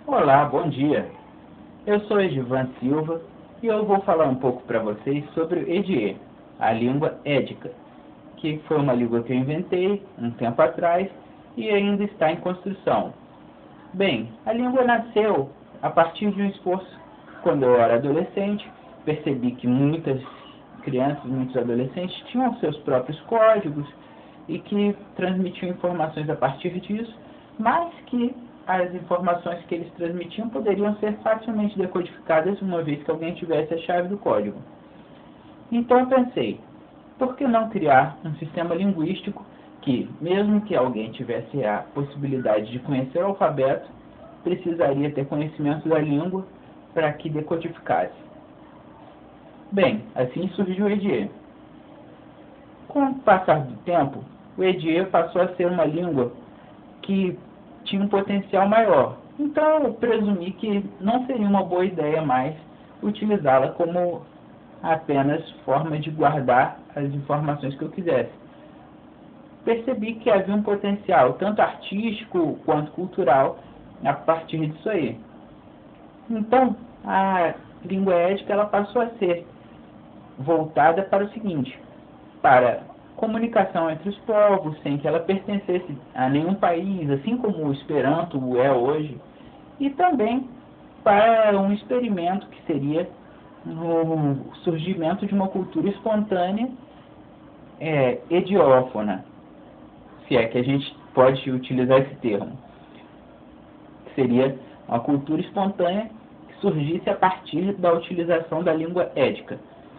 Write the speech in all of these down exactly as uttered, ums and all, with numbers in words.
Olá, bom dia. Eu sou Edivan Silva e eu vou falar um pouco para vocês sobre o EDIE, a língua édica, que foi uma língua que eu inventei um tempo atrás e ainda está em construção. Bem, a língua nasceu a partir de um esforço quando eu era adolescente. Percebi que muitas crianças, muitos adolescentes tinham seus próprios códigos e que transmitiam informações a partir disso, mas que as informações que eles transmitiam poderiam ser facilmente decodificadas uma vez que alguém tivesse a chave do código. Então eu pensei, por que não criar um sistema linguístico que, mesmo que alguém tivesse a possibilidade de conhecer o alfabeto, precisaria ter conhecimento da língua para que decodificasse? Bem, assim surgiu o EDIE. Com o passar do tempo, o EDIE passou a ser uma língua que tinha um potencial maior. Então eu presumi que não seria uma boa ideia mais utilizá-la como apenas forma de guardar as informações que eu quisesse. Percebi que havia um potencial tanto artístico quanto cultural a partir disso aí. Então a língua édica ela passou a ser voltada para o seguinte, para comunicação entre os povos, sem que ela pertencesse a nenhum país, assim como o Esperanto é hoje, e também para um experimento que seria o surgimento de uma cultura espontânea é, ediófona, se é que a gente pode utilizar esse termo. Seria uma cultura espontânea que surgisse a partir da utilização da língua édica.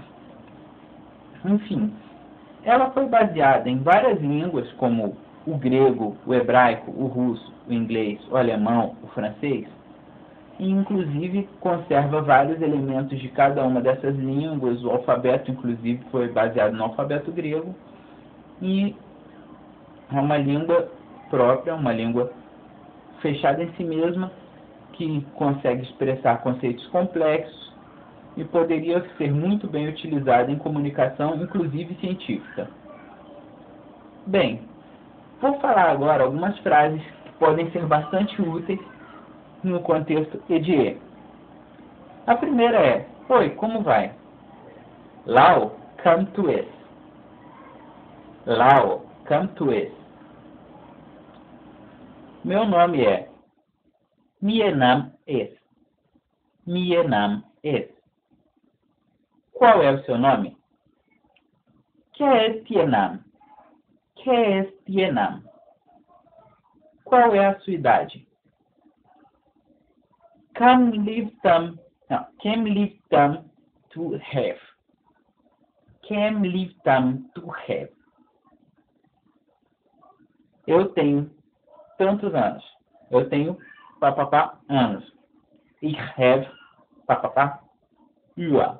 Enfim, ela foi baseada em várias línguas, como o grego, o hebraico, o russo, o inglês, o alemão, o francês, e inclusive conserva vários elementos de cada uma dessas línguas. O alfabeto, inclusive, foi baseado no alfabeto grego, e é uma língua própria, uma língua fechada em si mesma, que consegue expressar conceitos complexos e poderia ser muito bem utilizada em comunicação, inclusive científica. Bem, vou falar agora algumas frases que podem ser bastante úteis no contexto EDIE. A primeira é: oi, como vai? Lao, come to es. Lao, come to es. Meu nome é. Mie nam es. Mie nam es. Qual é o seu nome? Que es tie nam? Que es tie nam? Qual é a sua idade? Come live tam, não, came live tam to have. Came live tam to have. Eu tenho tantos anos. Eu tenho papapá anos. Ich have papapá ua.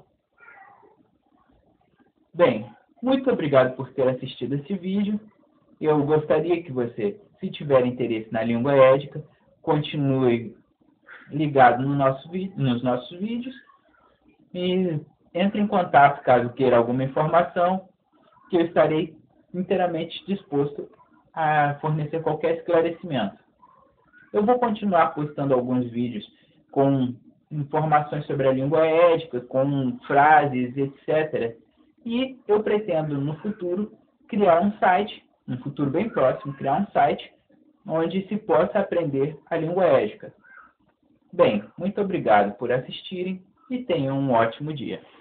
Bem, muito obrigado por ter assistido esse vídeo. Eu gostaria que você, se tiver interesse na língua édica, continue ligado no nosso, nos nossos vídeos e entre em contato caso queira alguma informação, que eu estarei inteiramente disposto a fornecer qualquer esclarecimento. Eu vou continuar postando alguns vídeos com informações sobre a língua édica, com frases, etcétera. E eu pretendo, no futuro, criar um site, no futuro bem próximo, criar um site onde se possa aprender a língua édica. Bem, muito obrigado por assistirem e tenham um ótimo dia.